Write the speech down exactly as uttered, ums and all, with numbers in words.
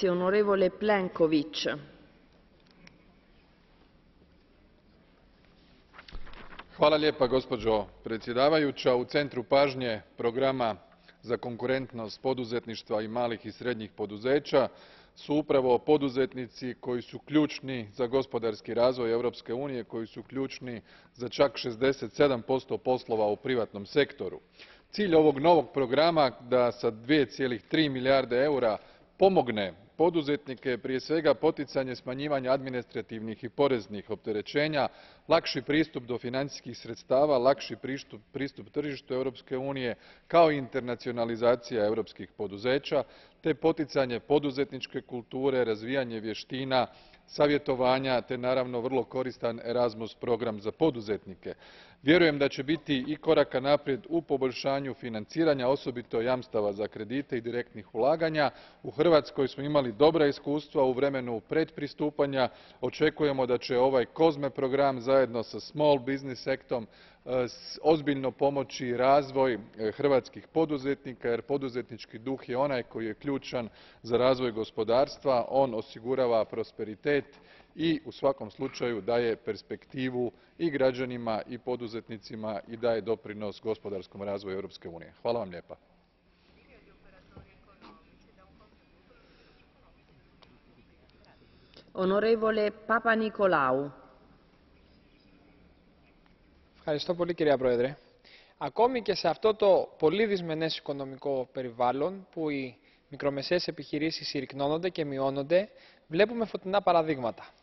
Grazie, onorevole Plenković. Hvala lijepa, gospođo predsjedavajuća. U centru pažnje programa za konkurentnost poduzetništva i malih i srednjih poduzeća su upravo poduzetnici koji su ključni za gospodarski razvoj Europske unije, koji su ključni za čak šezdeset sedam posto poslova u privatnom sektoru. Cilj ovog novog programa da sa dvije zarez tri milijarde eura pomogne poduzetnike je prije svega poticanje smanjivanja administrativnih i poreznih opterećenja, lakši pristup do financijskih sredstava, lakši pristup tržištu Europske unije, kao i internacionalizacija europskih poduzeća, te poticanje poduzetničke kulture, razvijanje vještina, savjetovanja te naravno vrlo koristan Erasmus program za poduzetnike. Vjerujem da će biti i koraka naprijed u poboljšanju financiranja, osobito jamstava za kredite i direktnih ulaganja. U Hrvatskoj smo imali dobra iskustva u vremenu pretpristupanja. Očekujemo da će ovaj COSME program zajedno sa Small Business Actom ozbiljno pomoći razvoj hrvatskih poduzetnika, jer poduzetnički duh je onaj koji je ključan za razvoj gospodarstva. On osigurava prosperitet i u svakom slučaju daje perspektivu i građanima i poduzetnicima i daje doprinos gospodarskom razvoju Europske unije. Hvala vam lijepa. Onorevole Papanikolaou. Ευχαριστώ πολύ, κυρία Πρόεδρε. Ακόμη και σε αυτό το πολύ δυσμενές οικονομικό περιβάλλον που οι μικρομεσαίες επιχειρήσεις συρρικνώνονται και μειώνονται, βλέπουμε φωτεινά παραδείγματα.